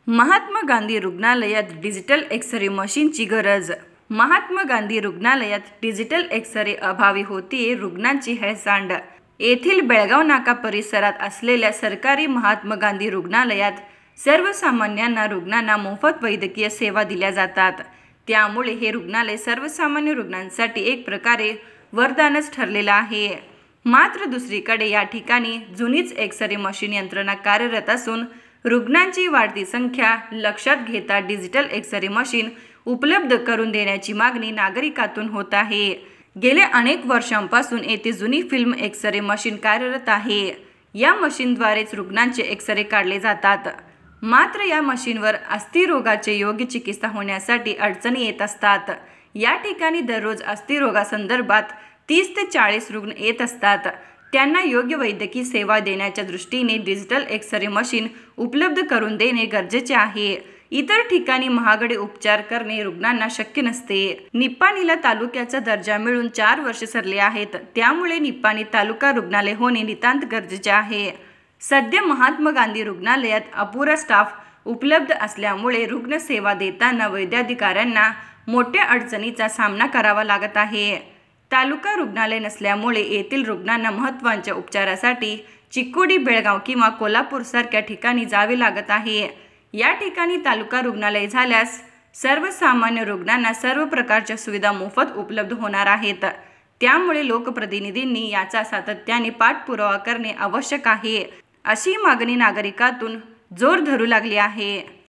महात्मा गांधी रुग्णालयात digital x-ray मशीनची गरज. महात्मा गांधी रुग्णालयात डिजिटल एक्स-रे अभावी होतीये रुग्णांची हेळसांड. येथील बेळगाव नाका परिसरात असलेल्या सरकारी महात्मा गांधी रुग्णालयात सर्वसामान्यांना रुग्णांना मोफत वैद्यकीय सेवा दिल्या जातात. त्यामुळे हे रुग्णालय सर्वसामान्य रुग्णांसाठी एक प्रकारे वरदानच ठरलेलं आहे. मात्र दुसरीकडे या ठिकाणी जुनीच एक्स-रे मशीन यंत्रणा कार्यरत असून रुग्णांची वाढती संख्या लक्षात घेता डिजिटल एक्स-रे मशीन उपलब्ध करून देण्याची मागणी नागरिकांतून होत आहे. गेल्या अनेक वर्षांपासून येथे जुनी फिल्म एक्स-रे मशीन कार्यरत आहे. या मशीनद्वारेच रुग्णांचे एक्स-रे काढले जातात. मात्र या मशीनवर अस्थिरोगाचे योग्य चिकित्सा होण्यासाठी अडचणी येत असतात. या ठिकाणी दररोज अस्थिरोगासंदर्भात 30 ते 40 रुग्ण येत असतात. त्यांना योग्य वैद्यकीय सेवा देण्याच्या दृष्टीने डिजिटल एक्स-रे मशीन उपलब्ध करून देणे गरजेचे आहे. इतर ठिकाणी महागडे उपचार करणे रुग्णांना शक्य नसते. निप्पाणीला तालुक्याचा दर्जा मिळून 4 वर्षे सरले आहेत. त्यामुळे निप्पाणी तालुका रुग्णालय होणे नितांत गरजेचे आहे. सध्या महात्मा गांधी रुग्णालयात अपुरा स्टाफ उपलब्ध असल्यामुळे रुग्ण सेवा देताना वैद्याधिकाऱ्यांना मोठ्या अडचणीचा सामना करावा लागत आहे. तालुका रुग्णालय नसल्यामुळे येथील रुग्णांना महत्त्वाच्या उपचारासाठी चिक्कोडी, बेळगाव किंवा कोल्हापूरसारख्या ठिकाणी जावे लागत आहे. या ठिकाणी तालुका रुग्णालय झाल्यास सर्वसामान्य रुग्णांना सर्व प्रकारच्या सुविधा मोफत उपलब्ध होणार आहेत. त्यामुळे लोकप्रतिनिधींनी याचा सातत्याने पाठपुरावा करणे आवश्यक आहे, अशी मागणी नागरिकांतून जोर धरू लागली आहे.